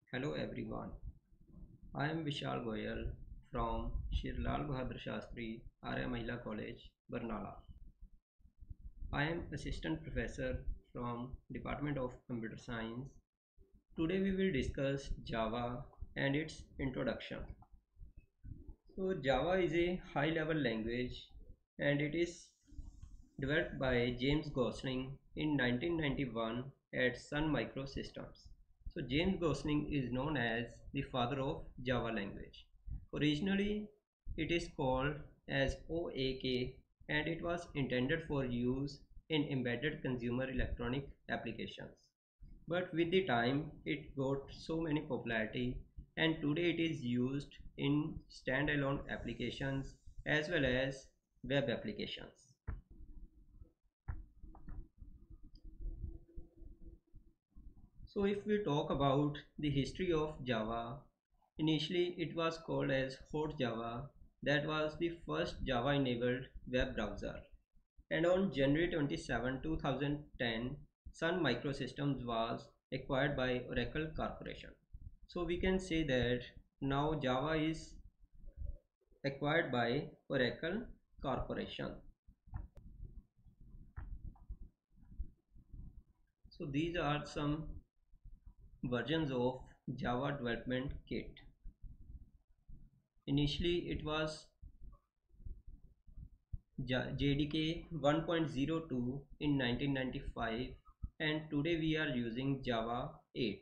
Hello everyone, I am Vishal Goyal from Shri Lal Bahadur Shastri Arya Mahila College, Barnala. I am Assistant Professor from Department of Computer Science. Today we will discuss Java and its introduction. So Java is a high level language and it is developed by James Gosling in 1991 at Sun Microsystems. So James Gosling is known as the father of Java language. Originally it is called as OAK and it was intended for use in embedded consumer electronic applications. But with the time it got so many popularity and today it is used in standalone applications as well as web applications. So if we talk about the history of Java, initially it was called as Hot Java. That was the first Java enabled web browser. And on January 27, 2010, Sun Microsystems was acquired by Oracle Corporation. So we can say that now Java is acquired by Oracle Corporation. So these are some versions of Java Development Kit. Initially it was JDK 1.02 in 1995 and today we are using Java 8.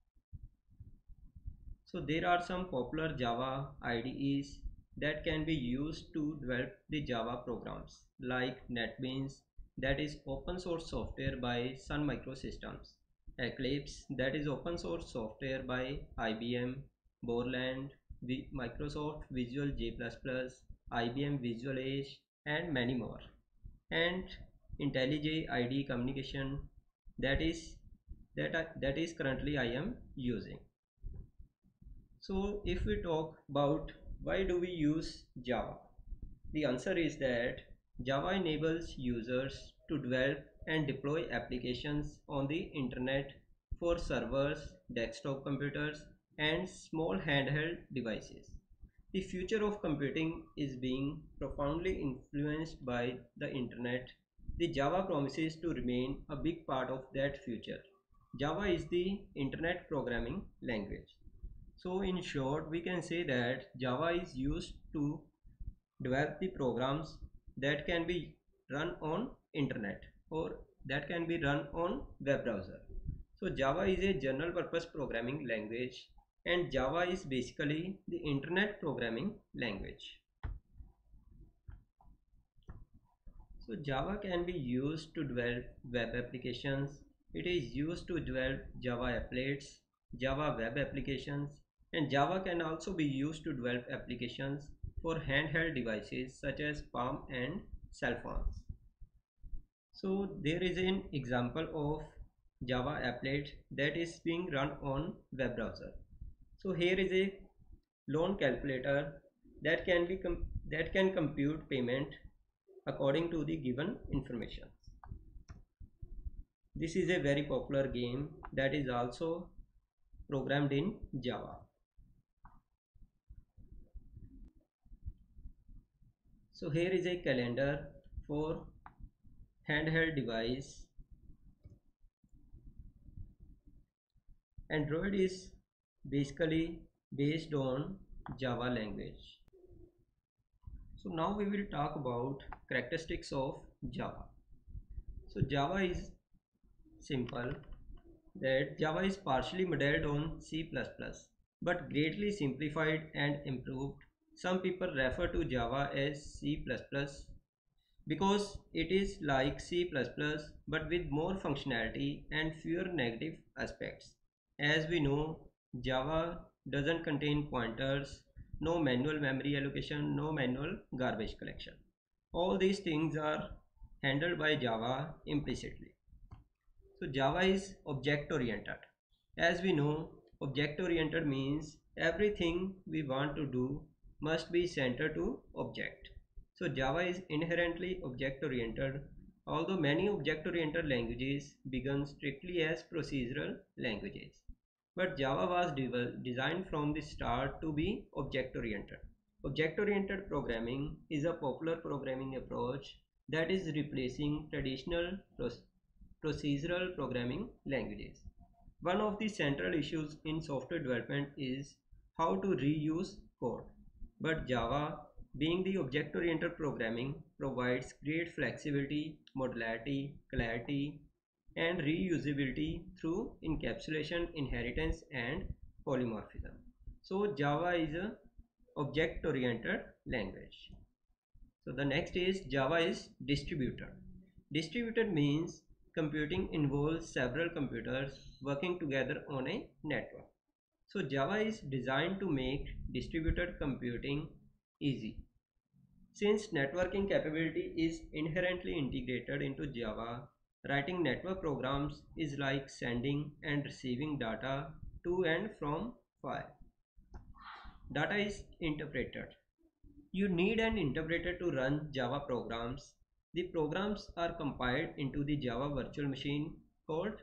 So there are some popular Java IDEs that can be used to develop the Java programs like NetBeans, that is open source software by Sun Microsystems, Eclipse, that is open source software by IBM, Borland, Microsoft Visual J++, IBM Visual Edge and many more, and IntelliJ IDE communication, that is that is currently I am using. So if we talk about why do we use Java, the answer is that Java enables users to develop and deploy applications on the internet for servers, desktop computers and small handheld devices. The future of computing is being profoundly influenced by the internet. The Java promises to remain a big part of that future. Java is the internet programming language. So in short, we can say that Java is used to develop the programs that can be run on internet or that can be run on web browser. So Java is a general purpose programming language and Java is basically the internet programming language. So Java can be used to develop web applications. It is used to develop Java applets, Java web applications, and Java can also be used to develop applications for handheld devices such as Palm and cell phones. So there is an example of Java applet that is being run on web browser. So here is a loan calculator that can compute payment according to the given information. This is a very popular game that is also programmed in Java. So here is a calendar for handheld device. Android is basically based on Java language. So now we will talk about characteristics of Java. So Java is simple, that Java is partially modeled on C++ but greatly simplified and improved. Some people refer to Java as C++ because it is like C++ but with more functionality and fewer negative aspects. As we know, Java doesn't contain pointers, no manual memory allocation, no manual garbage collection. All these things are handled by Java implicitly. So Java is object oriented. As we know, object oriented means everything we want to do must be centered to object. So Java is inherently object oriented, although many object oriented languages begin strictly as procedural languages. But Java was designed from the start to be object-oriented. Object-oriented programming is a popular programming approach that is replacing traditional procedural programming languages. One of the central issues in software development is how to reuse code. But Java, being the object-oriented programming, provides great flexibility, modularity, clarity, and reusability through encapsulation, inheritance, and polymorphism. So Java is a object-oriented language. So the next is Java is distributed. Distributed means computing involves several computers working together on a network. So Java is designed to make distributed computing easy. Since networking capability is inherently integrated into Java, writing network programs is like sending and receiving data to and from file. Data is interpreted. You need an interpreter to run Java programs. The programs are compiled into the Java virtual machine called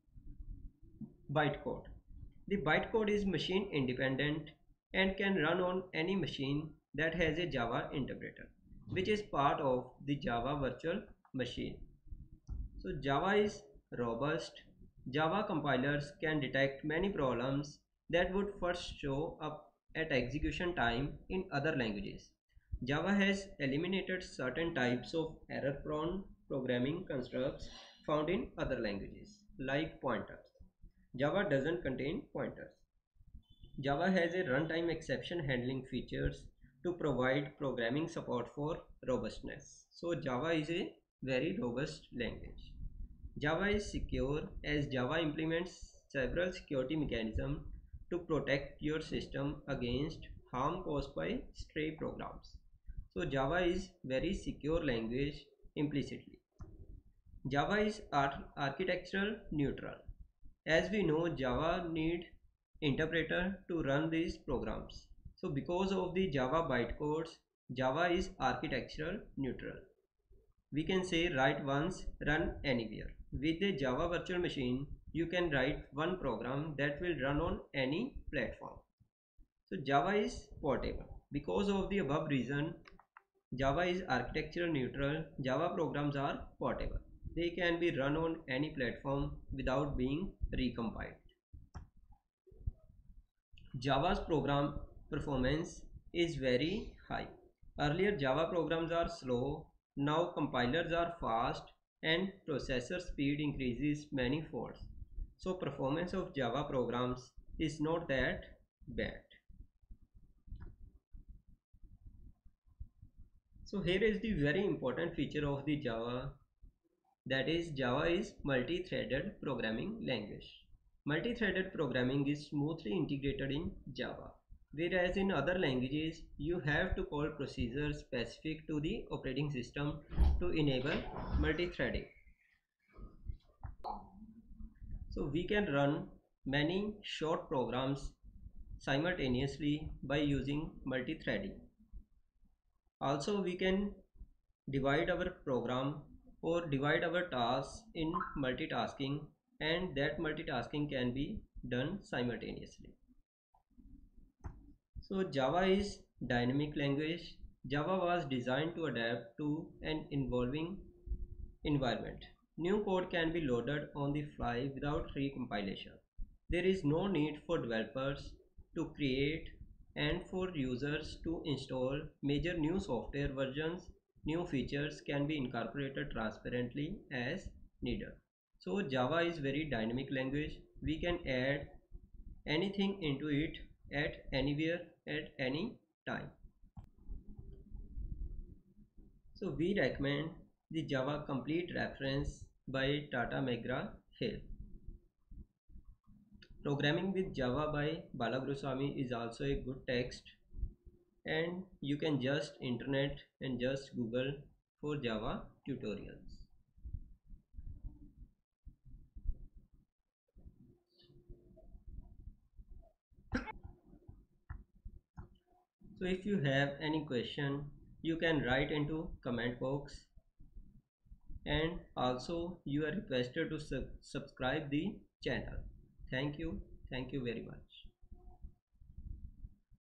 bytecode. The bytecode is machine independent and can run on any machine that has a Java interpreter, which is part of the Java virtual machine. So Java is robust. Java compilers can detect many problems that would first show up at execution time in other languages. Java has eliminated certain types of error-prone programming constructs found in other languages, like pointers. Java doesn't contain pointers. Java has a runtime exception handling features to provide programming support for robustness. So Java is a very robust language. Java is secure as Java implements several security mechanisms to protect your system against harm caused by stray programs. So Java is very secure language implicitly. Java is architectural neutral. As we know, Java need interpreter to run these programs. So because of the Java bytecodes, Java is architectural neutral. We can say write once, run anywhere. With a Java virtual machine, you can write one program that will run on any platform. So Java is portable. Because of the above reason, Java is architectural neutral. Java programs are portable. They can be run on any platform without being recompiled. Java's program performance is very high. Earlier Java programs are slow, now compilers are fast and processor speed increases many folds. So performance of Java programs is not that bad. So here is the very important feature of the Java, that is Java is multi-threaded programming language. Multi-threaded programming is smoothly integrated in Java, whereas in other languages you have to call procedures specific to the operating system to enable multi-threading. So we can run many short programs simultaneously by using multi-threading. Also we can divide our program or divide our tasks in multitasking, and that multitasking can be done simultaneously. So Java is dynamic language. Java was designed to adapt to an evolving environment. New code can be loaded on the fly without recompilation. There is no need for developers to create and for users to install major new software versions. New features can be incorporated transparently as needed. So Java is very dynamic language. We can add anything into it at anywhere at any time. So we recommend the Java Complete Reference by Tata McGraw-Hill. Programming with Java by Balaguruswamy is also a good text, and you can just internet and just Google for Java tutorials. So if you have any question, you can write into comment box, and also you are requested to subscribe the channel. Thank you. Thank you very much.